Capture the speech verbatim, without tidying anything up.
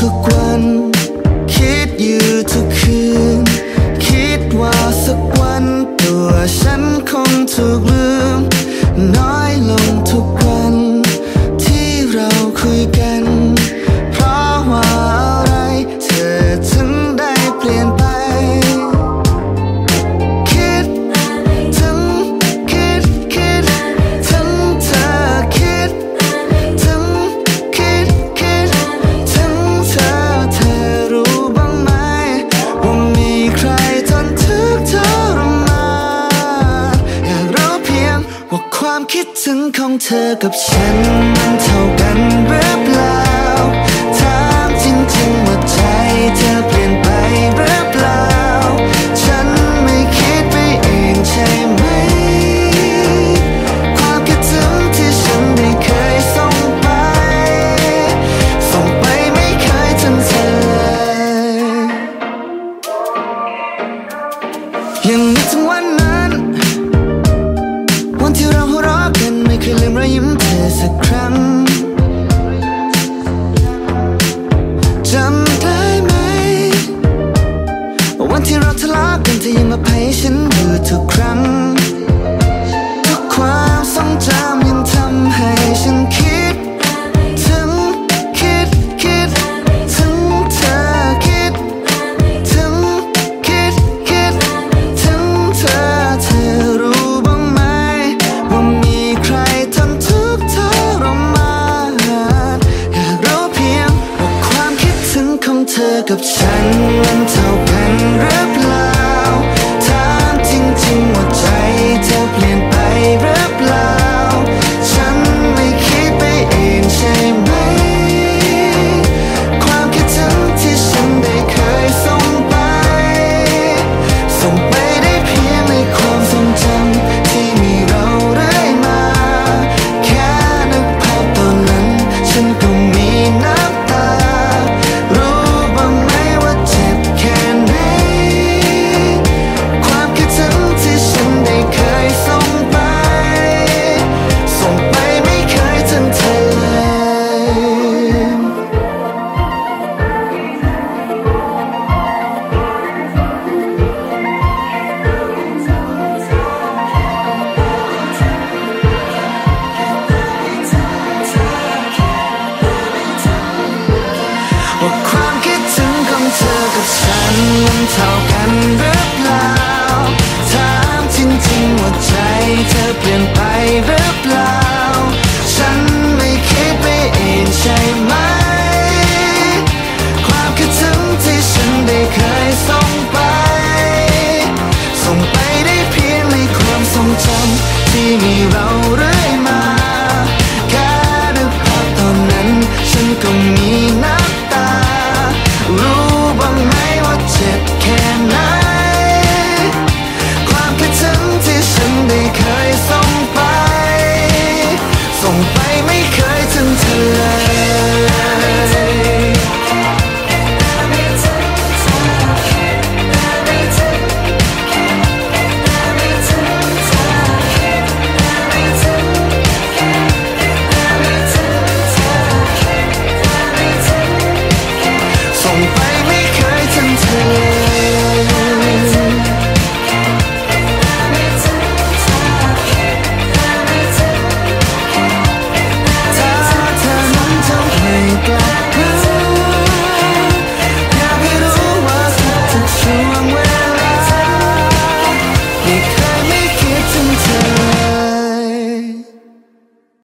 ทุกวันคิดอยู่ทุกคืนคิดว่าสักวันตัวฉันคงถูกลืมน้อยลงทุกวันที่เราคุยกันเพราะว่าอะไรเธอถึงได้เปลี่ยนไปคิดถึงคิดคิดถึงเธอคิดถึงคิดคิดถึงเธอเธอรู้บ้างไหมว่ามีใครทนทุกข์ทรมานอยากรู้เพียงว่าความคิดถึงของเธอกับฉันมันเท่ากันหรือเปล่าถามจริงๆว่าใจเธอเปลี่ยนไปหรือเปล่าฉันไม่คิดไปเองใช่ไหมความคิดถึงที่ฉันได้เคยส่งไปส่งไปไม่เคยถึงเธอเลยยังนึกถึงวันนั้นวันที่เราหัวเราะกันไม่เคยลืมรอยยิ้มเธอสักครั้งจำได้ไหมวันที่เราทะเลาะกันเธอยังมาให้ฉันอยู่ทุกครั้งทุกความทรงจำยังทำให้ฉันคิดถึงคิดคิดถึงเธอคิดถึงคิดคิดถึงเธอเธอรู้บ้างไหมว่ามีใครทนทุกข์ทรมานอยากรู้เพียงว่าความคิดถึงของเธอกับฉันมันเท่ากันหรือเปล่าถามจริงๆว่าใจเธอเปลี่ยนไปหรือเปล่าฉันไม่คิดไปเองใช่ไหมความคิดถึงที่ฉันได้เคยส่งไปส่งไปได้เพียงในความทรงจำที่มีเราเรื่อยมาแค่นึกภาพตอนนั้นฉันก็มีน้ำตารู้บ้างไหมว่าเจ็บแค่ไหนความคิดถึงที่ฉันได้เคยส่งไปส่งไปไม่เคยถึงเธอเลยว่าความคิดถึงของเธอกับฉันมันเท่ากันหรือเปล่าถามจริงๆว่าใจเธอเปลี่ยนไปหรือเปล่า